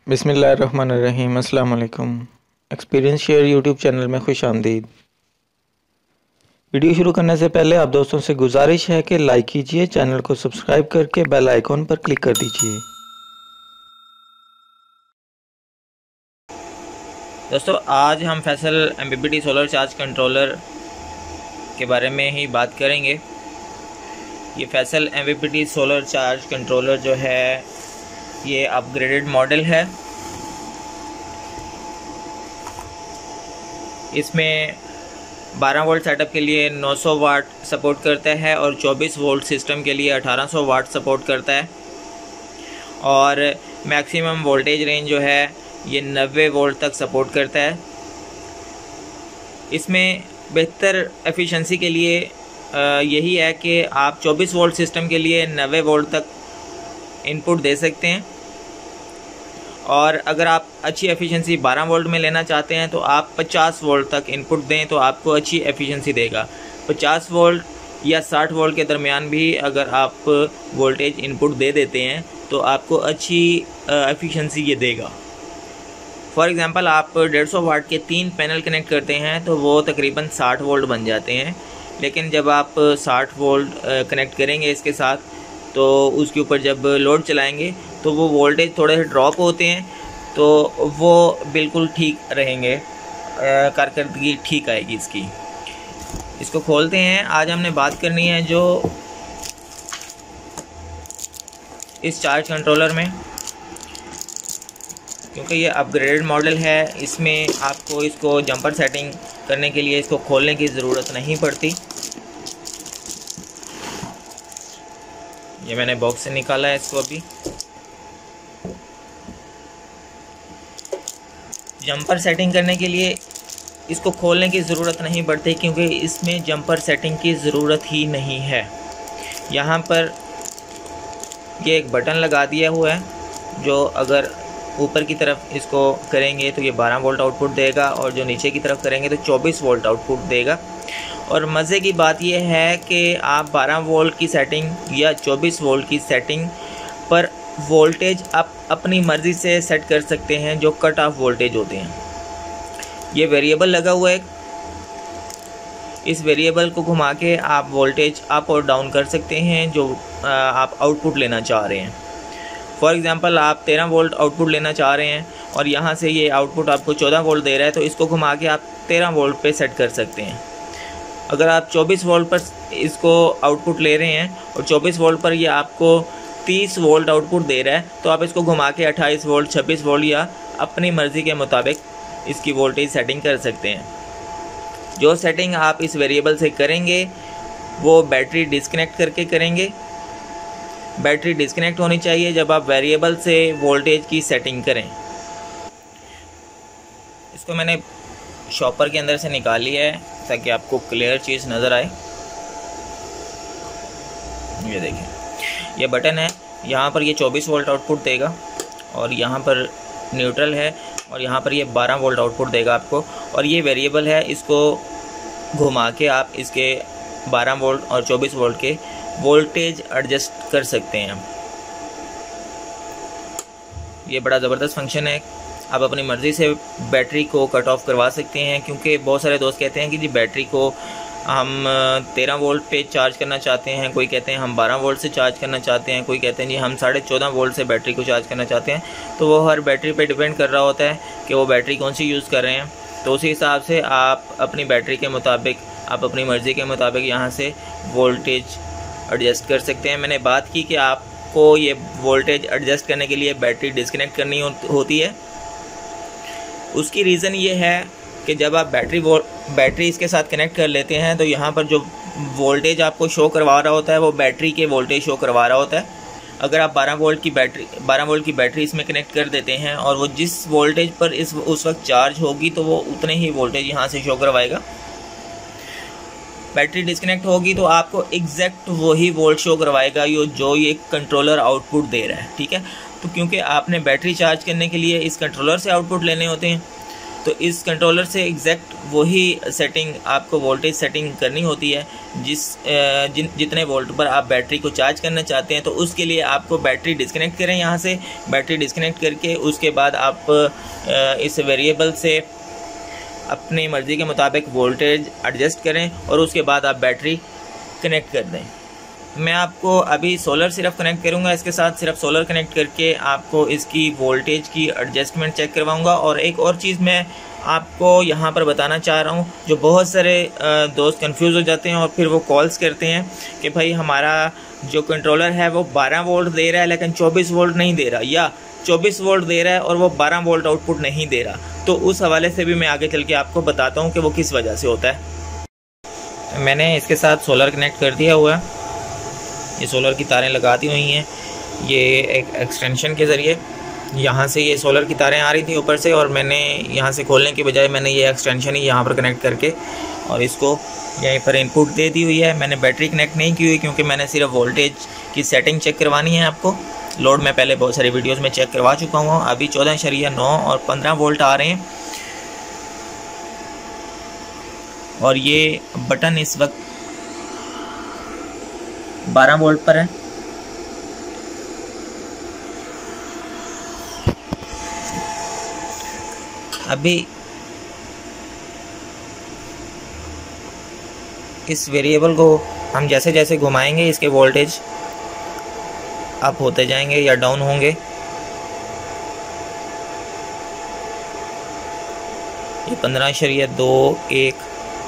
बिस्मिल्लाहिर्रहमानिर्रहीम। अस्सलाम वालेकुम। एक्सपीरियंस शेयर यूट्यूब चैनल में खुश आमदीद। वीडियो शुरू करने से पहले आप दोस्तों से गुजारिश है कि लाइक कीजिए, चैनल को सब्सक्राइब करके बेल आइकॉन पर क्लिक कर दीजिए। दोस्तों, आज हम Faisal MPPT solar charge controller के बारे में ही बात करेंगे। ये Faisal MPPT solar charge controller जो है ये अपग्रेडेड मॉडल है। इसमें 12 वोल्ट सेटअप के लिए 900 वाट सपोर्ट करता है और 24 वोल्ट सिस्टम के लिए 1800 वाट सपोर्ट करता है। और मैक्सिमम वोल्टेज रेंज जो है ये 90 वोल्ट तक सपोर्ट करता है। इसमें बेहतर एफिशिएंसी के लिए यही है कि आप 24 वोल्ट सिस्टम के लिए 90 वोल्ट तक इनपुट दे सकते हैं, और अगर आप अच्छी एफिशिएंसी 12 वोल्ट में लेना चाहते हैं तो आप 50 वोल्ट तक इनपुट दें तो आपको अच्छी एफिशिएंसी देगा। 50 वोल्ट या 60 वोल्ट के दरमियान भी अगर आप वोल्टेज इनपुट दे देते हैं तो आपको अच्छी एफिशिएंसी ये देगा। फॉर एग्ज़ाम्पल, आप 150 वाट के 3 पैनल कनेक्ट करते हैं तो वो तकरीबन 60 वोल्ट बन जाते हैं। लेकिन जब आप 60 वोल्ट कनेक्ट करेंगे इसके साथ तो उसके ऊपर जब लोड चलाएंगे तो वो वोल्टेज थोड़े से ड्रॉप होते हैं, तो वो बिल्कुल ठीक रहेंगे, कारकर्दगी ठीक आएगी इसकी। इसको खोलते हैं। आज हमने बात करनी है जो इस चार्ज कंट्रोलर में, क्योंकि ये अपग्रेडेड मॉडल है, इसमें आपको इसको जंपर सेटिंग करने के लिए इसको खोलने की ज़रूरत नहीं पड़ती। ये मैंने बॉक्स से निकाला है इसको। अभी जंपर सेटिंग करने के लिए इसको खोलने की ज़रूरत नहीं पड़ती, क्योंकि इसमें जंपर सेटिंग की ज़रूरत ही नहीं है। यहाँ पर ये एक बटन लगा दिया हुआ है जो अगर ऊपर की तरफ इसको करेंगे तो ये 12 वोल्ट आउटपुट देगा, और जो नीचे की तरफ करेंगे तो 24 वोल्ट आउटपुट देगा। और मज़े की बात यह है कि आप 12 वोल्ट की सेटिंग या 24 वोल्ट की सेटिंग पर वोल्टेज आप अपनी मर्ज़ी से सेट कर सकते हैं, जो कट ऑफ वोल्टेज होते हैं। ये वेरिएबल लगा हुआ है, इस वेरिएबल को घुमा के आप वोल्टेज अप और डाउन कर सकते हैं जो आप आउटपुट लेना चाह रहे हैं। फॉर एग्ज़ाम्पल, आप 13 वोल्ट आउटपुट लेना चाह रहे हैं और यहाँ से ये आउटपुट आपको 14 वोल्ट दे रहा है, तो इसको घुमा के आप 13 वोल्ट पे सेट कर सकते हैं। अगर आप 24 वोल्ट पर इसको आउटपुट ले रहे हैं और 24 वोल्ट पर ये आपको 30 वोल्ट आउटपुट दे रहा है, तो आप इसको घुमा के 28 वोल्ट, 26 वोल्ट या अपनी मर्ज़ी के मुताबिक इसकी वोल्टेज सेटिंग कर सकते हैं। जो सेटिंग आप इस वेरिएबल से करेंगे वो बैटरी डिस्कनेक्ट करके करेंगे। बैटरी डिस्कनेक्ट होनी चाहिए जब आप वेरिएबल से वोल्टेज की सेटिंग करें। इसको मैंने शॉपर के अंदर से निकाल लिया है ताकि आपको क्लियर चीज़ नज़र आए। ये देखिए, ये बटन है, यहाँ पर ये 24 वोल्ट आउटपुट देगा और यहाँ पर न्यूट्रल है, और यहाँ पर ये 12 वोल्ट आउटपुट देगा आपको। और ये वेरिएबल है, इसको घुमा के आप इसके 12 वोल्ट और 24 वोल्ट के वोल्टेज एडजस्ट कर सकते हैं। ये बड़ा ज़बरदस्त फंक्शन है। आप अपनी मर्ज़ी से बैटरी को कट ऑफ करवा सकते हैं, क्योंकि बहुत सारे दोस्त कहते हैं कि जी बैटरी को हम 13 वोल्ट पे चार्ज करना चाहते हैं, कोई कहते हैं हम 12 वोल्ट से चार्ज करना चाहते हैं, कोई कहते हैं जी हम 14.5 वोल्ट से बैटरी को चार्ज करना चाहते हैं। तो वो हर बैटरी पे डिपेंड कर रहा होता है कि वो बैटरी कौन सी यूज़ कर रहे हैं। तो उसी हिसाब से आप अपनी बैटरी के मुताबिक, आप अपनी मर्ज़ी के मुताबिक यहाँ से वोल्टेज एडजस्ट कर सकते हैं। मैंने बात की कि आपको ये वोल्टेज एडजस्ट करने के लिए बैटरी डिस्कनेक्ट करनी होती है। उसकी रीज़न ये है कि जब आप बैटरी इसके साथ कनेक्ट कर लेते हैं तो यहाँ पर जो वोल्टेज आपको शो करवा रहा होता है वो बैटरी के वोल्टेज शो करवा रहा होता है। अगर आप 12 वोल्ट की बैटरी इसमें कनेक्ट कर देते हैं और वो जिस वोल्टेज पर उस वक्त चार्ज होगी तो वो उतने ही वोल्टेज यहाँ से शो करवाएगा। बैटरी डिस्कनेक्ट होगी तो आपको एग्जैक्ट वही वोल्ट शो करवाएगा जो ये कंट्रोलर आउटपुट दे रहा है। ठीक है, तो क्योंकि आपने बैटरी चार्ज करने के लिए इस कंट्रोलर से आउटपुट लेने होते हैं, तो इस कंट्रोलर से एग्जैक्ट वही सेटिंग आपको वोल्टेज सेटिंग करनी होती है जितने वोल्ट पर आप बैटरी को चार्ज करना चाहते हैं। तो उसके लिए आपको बैटरी डिस्कनेक्ट करें, यहाँ से बैटरी डिस्कनेक्ट करके उसके बाद आप इस वेरिएबल से अपनी मर्ज़ी के मुताबिक वोल्टेज एडजस्ट करें और उसके बाद आप बैटरी कनेक्ट कर दें। मैं आपको अभी सोलर सिर्फ कनेक्ट करूंगा, इसके साथ सिर्फ सोलर कनेक्ट करके आपको इसकी वोल्टेज की एडजस्टमेंट चेक करवाऊंगा। और एक और चीज़ मैं आपको यहाँ पर बताना चाह रहा हूँ, जो बहुत सारे दोस्त कंफ्यूज हो जाते हैं और फिर वो कॉल्स करते हैं कि भाई हमारा जो कंट्रोलर है वो 12 वोल्ट दे रहा है लेकिन 24 वोल्ट नहीं दे रहा, या 24 वोल्ट दे रहा है और वो 12 वोल्ट आउटपुट नहीं दे रहा। तो उस हवाले से भी मैं आगे चल के आपको बताता हूँ कि वो किस वजह से होता है। मैंने इसके साथ सोलर कनेक्ट कर दिया हुआ है, ये सोलर की तारें लगा दी हुई हैं। ये एक एक्सटेंशन के ज़रिए यहाँ से ये सोलर की तारें आ रही थी ऊपर से, और मैंने यहाँ से खोलने के बजाय मैंने ये एक्सटेंशन ही यहाँ पर कनेक्ट करके और इसको यहीं पर इनपुट दे दी हुई है। मैंने बैटरी कनेक्ट नहीं की हुई क्योंकि मैंने सिर्फ वोल्टेज की सेटिंग चेक करवानी है आपको। लोड मैं पहले बहुत सारी वीडियोज़ में चेक करवा चुका हूँ। अभी 14.9 और 15 वोल्ट आ रहे हैं और ये बटन इस वक्त 12 वोल्ट पर है। अभी इस वेरिएबल को हम जैसे जैसे घुमाएंगे इसके वोल्टेज अप होते जाएंगे या डाउन होंगे। ये 15.21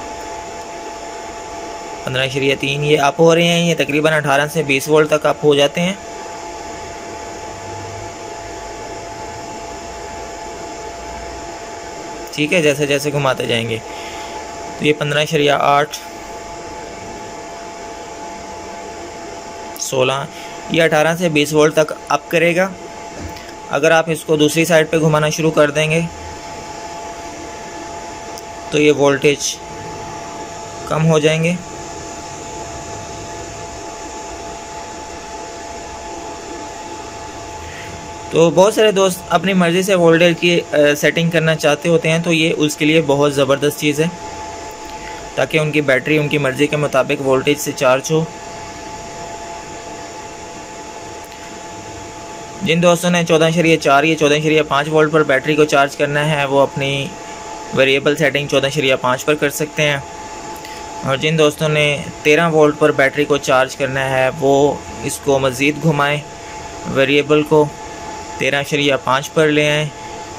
15.3 ये अप हो रहे हैं। ये तकरीबन 18 से 20 वोल्ट तक अप हो जाते हैं। ठीक है, जैसे जैसे घुमाते जाएंगे। तो ये 15.8 16 ये 18 से 20 वोल्ट तक अप करेगा। अगर आप इसको दूसरी साइड पे घुमाना शुरू कर देंगे तो ये वोल्टेज कम हो जाएंगे। तो बहुत सारे दोस्त अपनी मर्ज़ी से वोल्टेज की सेटिंग करना चाहते होते हैं, तो ये उसके लिए बहुत ज़बरदस्त चीज़ है ताकि उनकी बैटरी उनकी मर्ज़ी के मुताबिक वोल्टेज से चार्ज हो। जिन दोस्तों ने 14.4 या 14.5 वोल्ट पर बैटरी को चार्ज करना है वो अपनी वेरिएबल सेटिंग 14.5 पर कर सकते हैं, और जिन दोस्तों ने 13 वोल्ट पर बैटरी को चार्ज करना है वो इसको मज़ीद घुमाएं, वेरिएबल को 13.5 पर ले आएँ,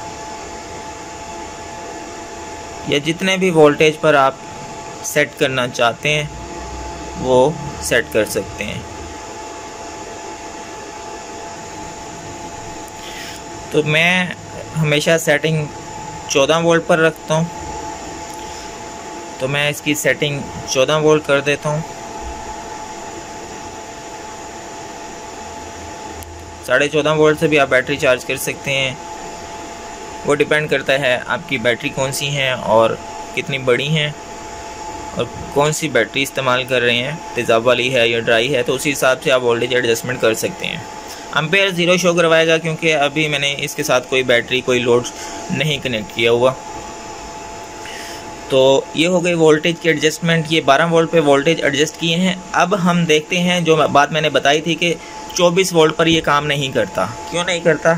या जितने भी वोल्टेज पर आप सेट करना चाहते हैं वो सेट कर सकते हैं। तो मैं हमेशा सेटिंग 14 वोल्ट पर रखता हूँ, तो मैं इसकी सेटिंग 14 वोल्ट कर देता हूँ। 14.5 वोल्ट से भी आप बैटरी चार्ज कर सकते हैं। वो डिपेंड करता है आपकी बैटरी कौन सी हैं और कितनी बड़ी हैं और कौन सी बैटरी इस्तेमाल कर रहे हैं, तेज़ाब वाली है या ड्राई है, तो उसी हिसाब से आप वोल्टेज एडजस्टमेंट कर सकते हैं। एम्पेयर 0 शो करवाएगा क्योंकि अभी मैंने इसके साथ कोई बैटरी कोई लोड नहीं कनेक्ट किया हुआ। तो ये हो गई वोल्टेज की एडजस्टमेंट। ये 12 वोल्ट पे वोल्टेज एडजस्ट किए हैं। अब हम देखते हैं जो बात मैंने बताई थी कि 24 वोल्ट पर ये काम नहीं करता। क्यों नहीं करता?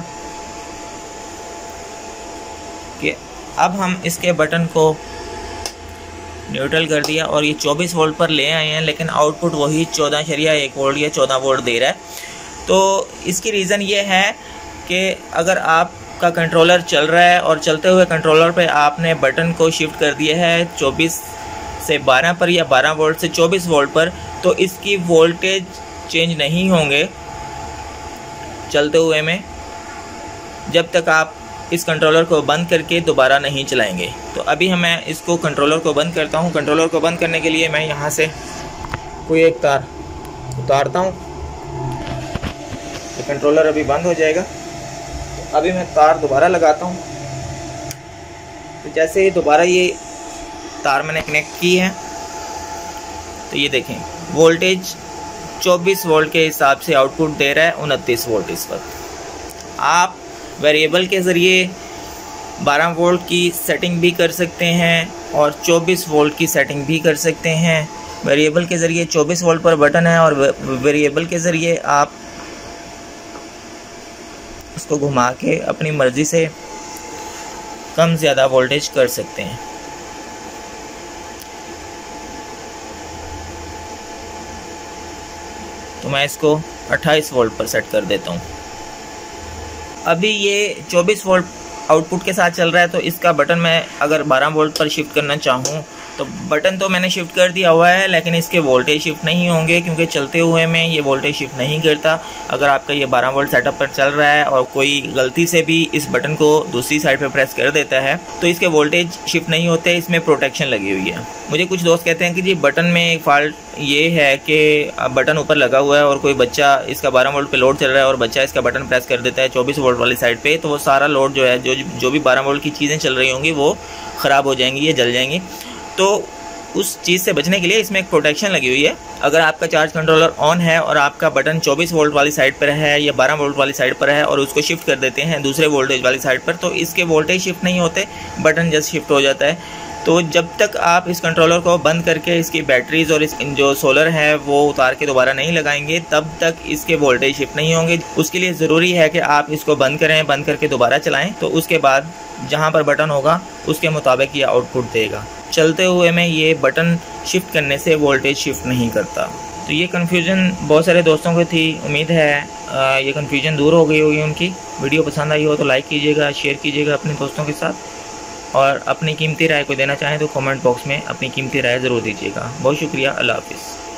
कि अब हम इसके बटन को न्यूट्रल कर दिया और ये 24 वोल्ट पर ले आए हैं, लेकिन आउटपुट वही 14.1 वोल्ट या 14 वोल्ट दे रहा है। तो इसकी रीज़न ये है कि अगर आपका कंट्रोलर चल रहा है और चलते हुए कंट्रोलर पे आपने बटन को शिफ्ट कर दिया है 24 से 12 पर या 12 वोल्ट से 24 वोल्ट पर, तो इसकी वोल्टेज चेंज नहीं होंगे चलते हुए में जब तक आप इस कंट्रोलर को बंद करके दोबारा नहीं चलाएंगे। तो अभी मैं इसको कंट्रोलर को बंद करता हूँ। कंट्रोलर को बंद करने के लिए मैं यहाँ से कोई एक तार उतारता हूँ, तो कंट्रोलर अभी बंद हो जाएगा। तो अभी मैं तार दोबारा लगाता हूँ। तो जैसे ही दोबारा ये तार मैंने कनेक्ट की है तो ये देखें वोल्टेज 24 वोल्ट के हिसाब से आउटपुट दे रहा है 29 वोल्ट इस वक्त। आप वेरिएबल के ज़रिए 12 वोल्ट की सेटिंग भी कर सकते हैं और 24 वोल्ट की सेटिंग भी कर सकते हैं। वेरिएबल के ज़रिए 24 वोल्ट पर बटन है और वेरिएबल के ज़रिए आप उसको घुमा के अपनी मर्ज़ी से कम ज़्यादा वोल्टेज कर सकते हैं। तो मैं इसको 28 वोल्ट पर सेट कर देता हूँ। अभी ये 24 वोल्ट आउटपुट के साथ चल रहा है, तो इसका बटन मैं अगर 12 वोल्ट पर शिफ्ट करना चाहूँ तो बटन तो मैंने शिफ्ट कर दिया हुआ है, लेकिन इसके वोल्टेज शिफ्ट नहीं होंगे क्योंकि चलते हुए में ये वोल्टेज शिफ्ट नहीं करता। अगर आपका ये 12 वोल्ट सेटअप पर चल रहा है और कोई गलती से भी इस बटन को दूसरी साइड पर प्रेस कर देता है तो इसके वोल्टेज शिफ्ट नहीं होते, इसमें प्रोटेक्शन लगी हुई है। मुझे कुछ दोस्त कहते हैं कि जी बटन में एक फॉल्ट ये है कि बटन ऊपर लगा हुआ है और कोई बच्चा इसका 12 वोल्ट पे लोड चल रहा है और बच्चा इसका बटन प्रेस कर देता है 24 वोल्ट वाली साइड पे, तो वो सारा लोड जो है जो भी 12 वोल्ट की चीज़ें चल रही होंगी वो ख़राब हो जाएंगी, ये जल जाएंगी। तो उस चीज़ से बचने के लिए इसमें एक प्रोटेक्शन लगी हुई है। अगर आपका चार्ज कंट्रोलर ऑन है और आपका बटन 24 वोल्ट वाली साइड पर है या 12 वोल्ट वाली साइड पर है और उसको शिफ्ट कर देते हैं दूसरे वोल्टेज वाली साइड पर, तो इसके वोल्टेज शिफ्ट नहीं होते, बटन जस्ट शिफ्ट हो जाता है। तो जब तक आप इस कंट्रोलर को बंद करके इसकी बैटरीज और इस जो सोलर है वो उतार के दोबारा नहीं लगाएंगे तब तक इसके वोल्टेज शिफ्ट नहीं होंगे। उसके लिए ज़रूरी है कि आप इसको बंद करें, बंद करके दोबारा चलाएं, तो उसके बाद जहां पर बटन होगा उसके मुताबिक ये आउटपुट देगा। चलते हुए में ये बटन शिफ्ट करने से वोल्टेज शिफ्ट नहीं करता। तो ये कन्फ्यूज़न बहुत सारे दोस्तों को थी, उम्मीद है ये कन्फ्यूज़न दूर हो गई होगी उनकी। वीडियो पसंद आई हो तो लाइक कीजिएगा, शेयर कीजिएगा अपने दोस्तों के साथ, और अपनी कीमती राय को देना चाहें तो कमेंट बॉक्स में अपनी कीमती राय ज़रूर दीजिएगा। बहुत शुक्रिया, अल्लाह हाफ़िज़।